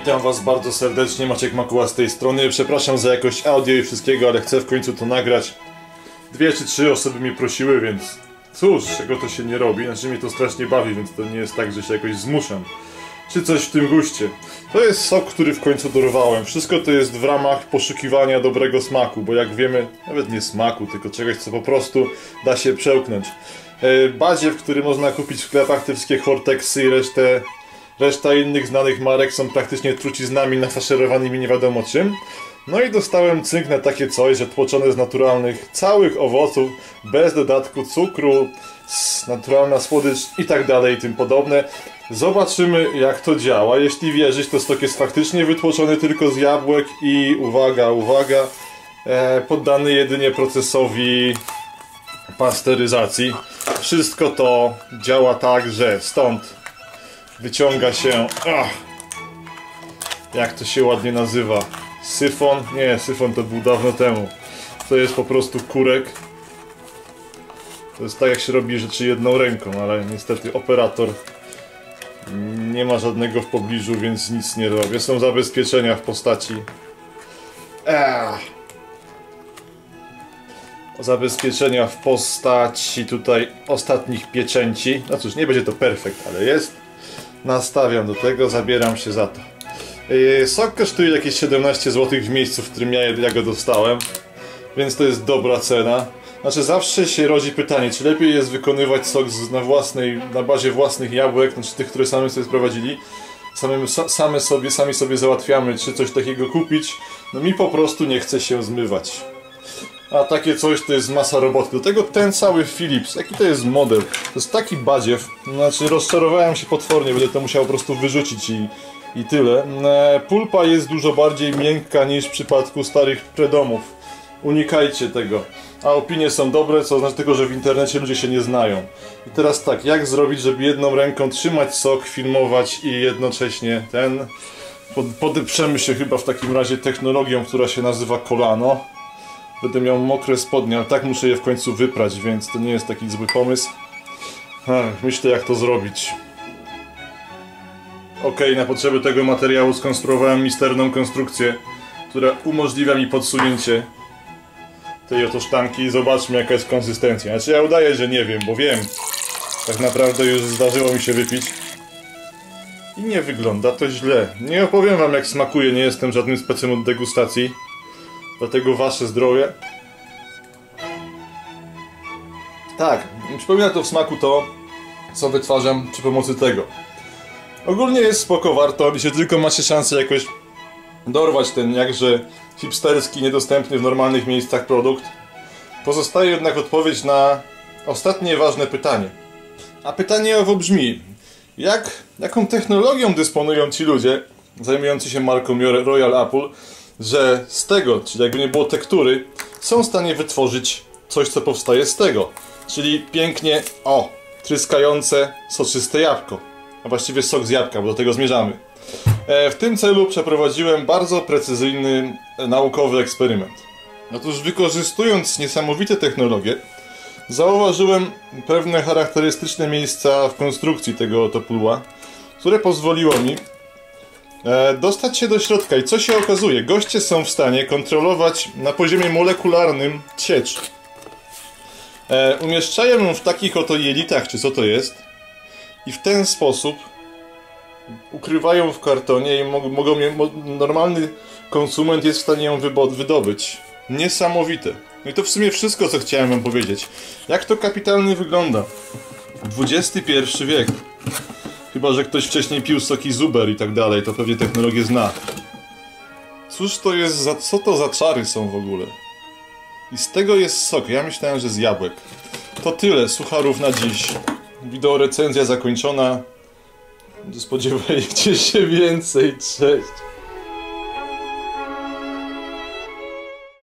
Witam was bardzo serdecznie, Maciek Makuła z tej strony. Przepraszam za jakość audio i wszystkiego, ale chcę w końcu to nagrać. 2 czy 3 osoby mnie prosiły, więc cóż, czego to się nie robi. Znaczy mnie to strasznie bawi, więc to nie jest tak, że się jakoś zmuszam. Czy coś w tym guście. To jest sok, który w końcu dorwałem. Wszystko to jest w ramach poszukiwania dobrego smaku, bo jak wiemy, nawet nie smaku, tylko czegoś, co po prostu da się przełknąć. Badziew, który można kupić w sklepach, te wszystkie Hortexy i reszta innych znanych marek są praktycznie truciznami nafaszerowanymi nie wiadomo czym. No i dostałem cynk na takie coś, że tłoczone z naturalnych całych owoców, bez dodatku cukru, naturalna słodycz i tak dalej i tym podobne. Zobaczymy, jak to działa. Jeśli wierzyć, to stok jest faktycznie wytłoczony tylko z jabłek i uwaga, uwaga, poddany jedynie procesowi pasteryzacji. Wszystko to działa tak, że stąd wyciąga się, jak to się ładnie nazywa, syfon? Nie, syfon to był dawno temu. To jest po prostu kurek. To jest tak, jak się robi rzeczy jedną ręką, ale niestety operator nie ma żadnego w pobliżu, więc nic nie robię. Są zabezpieczenia w postaci zabezpieczenia w postaci tutaj ostatnich pieczęci. No cóż, nie będzie to perfekt, ale jest. Nastawiam do tego, zabieram się za to. Sok kosztuje jakieś 17 zł w miejscu, w którym ja go dostałem, więc to jest dobra cena. Znaczy zawsze się rodzi pytanie, czy lepiej jest wykonywać sok na bazie własnych jabłek, znaczy tych, które sami sobie sprowadzili, sami sobie załatwiamy, czy coś takiego kupić. No mi po prostu nie chce się zmywać. A takie coś to jest masa roboty. Do tego ten cały Philips, jaki to jest model? To jest taki badziew. Znaczy rozczarowałem się potwornie, będę to musiał po prostu wyrzucić i tyle. Pulpa jest dużo bardziej miękka niż w przypadku starych predomów. Unikajcie tego. A opinie są dobre, co znaczy tylko, że w internecie ludzie się nie znają. I teraz tak, jak zrobić, żeby jedną ręką trzymać sok, filmować i jednocześnie podeprzemy się chyba w takim razie technologią, która się nazywa kolano. Będę miał mokre spodnie, ale tak muszę je w końcu wyprać, więc to nie jest taki zły pomysł. Myślę, jak to zrobić. Ok, na potrzeby tego materiału skonstruowałem misterną konstrukcję, która umożliwia mi podsunięcie tej oto sztanki i zobaczmy, jaka jest konsystencja. Znaczy ja udaję, że nie wiem, bo wiem. Tak naprawdę już zdarzyło mi się wypić. I nie wygląda to źle. Nie opowiem wam, jak smakuje, nie jestem żadnym specem od degustacji. Dlatego wasze zdrowie. Tak, przypomina to w smaku to, co wytwarzam przy pomocy tego. Ogólnie jest spoko, warto, jeśli tylko macie szansę jakoś dorwać ten jakże hipsterski, niedostępny w normalnych miejscach produkt. Pozostaje jednak odpowiedź na ostatnie ważne pytanie. A pytanie owo brzmi: jaką technologią dysponują ci ludzie zajmujący się marką Royal Apple, że z tego, czyli jakby nie było tektury, są w stanie wytworzyć coś, co powstaje z tego. Czyli pięknie, tryskające, soczyste jabłko. A właściwie sok z jabłka, bo do tego zmierzamy. W tym celu przeprowadziłem bardzo precyzyjny, naukowy eksperyment. Otóż wykorzystując niesamowite technologie, zauważyłem pewne charakterystyczne miejsca w konstrukcji tego oto pudła, które pozwoliło mi dostać się do środka. I co się okazuje? Goście są w stanie kontrolować na poziomie molekularnym ciecz. Umieszczają ją w takich oto jelitach, czy co to jest, i w ten sposób ukrywają w kartonie i normalny konsument jest w stanie ją wydobyć. Niesamowite. No i to w sumie wszystko, co chciałem wam powiedzieć. Jak to kapitalnie wygląda. XXI wiek. Chyba że ktoś wcześniej pił soki Zuber i tak dalej, to pewnie technologię zna. Cóż to jest co to za czary są w ogóle? I z tego jest sok. Ja myślałem, że z jabłek. To tyle sucharów na dziś. Wideo recenzja zakończona. Spodziewajcie się więcej. Cześć.